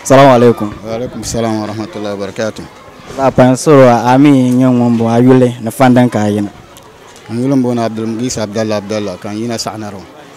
Assalamu alaikum. Wa alaikum assalam wa rahmatullahi wa barakatuh. Apa soro ami nyongombo ayule na fandan kayina. Yulum bona Abdul Mugis Abdallah kan yina sahnaro.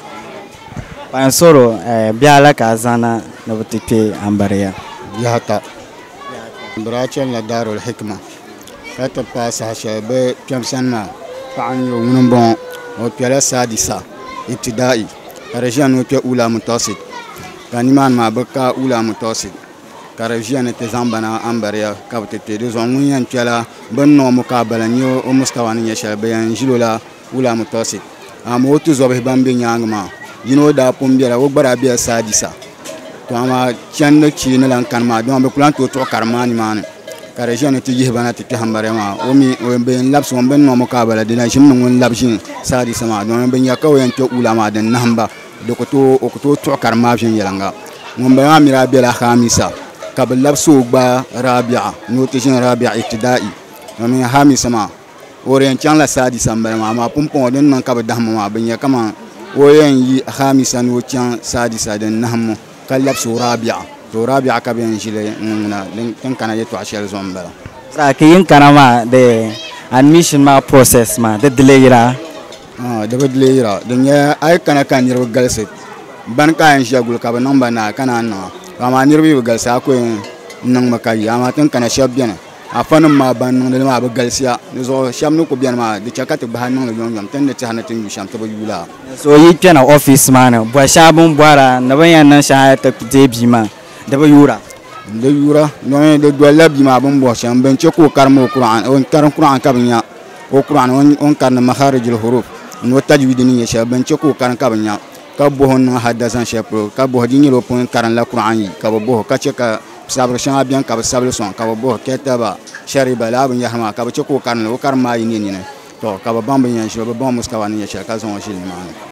Pan soro biala ka zana na butite ambariya. Bihata. Brachel la darul hikma. Kata pasa shabe piamsanma fa'an yo munumbo o piala sadisa ibtidai. Karajan wo ula mutasid. Kaniman ma baka ula mutasid. Karajan te zambana ambariya kabtete de zon munyan piala banno mukabala nyo o mustawani ya shabe yan jilula ula mutasid. Amotu zobe bambe nyangma. Yino da pombiara wo gbara biya sadisa. To ama chanda china lan kanma don be kulan to karmani man kare jene ti yihbana ti hambare ma o mi o be labs won ben no mukabala dina shim non labshin sadisa ma don be nyaka o yanto ulama den namba de ko to karma fin yalanga mon be amira biya khamisa kabal labsu gba rabi'a no ti jin rabi'a ibtidai no mi khamisa ma o ren chan la sadisa mbare ma pompon den non kabal dahma ma be nyaka ma o yen yi khamisa no chan sadisa den nahmo kalab su rabia ka ben jile na den kana yeto ashel zombala Sa kin kana ma de admission ma process ma de delayira de delayira den ya ay kana kan yirbo galset ban ka en jagul ka ba namba na kana na ma nirbi galsa ko nan makai ama tan kana shabbiana afan ma ban nan ma ba galsiya zo shamnu ko bian ma de chakati ba nan yon yon tan de ta hanatin yu sham ta ba yula so yi pena office man bo shabun boara na ban yan nan sha ta debi ma da ba yura no de dola bi ma ban bo sham ban che ko karmo qur'an on karan qur'an ka banya o qur'an on karna makharijul huruf no tajwid ni ya sha ban che ko karan ka banya ka bo hon hadasan shepro ka bo dinyi ro pon karan la qur'an yi ka bo ka che ka sabre shan bien ka sabre son ka bo ketaba shariba la bin yahma ka ba che ko karna o karma yi ni to ka ba bamba yan shi ba bamba mustawa ni ya sha ka son shi ni ma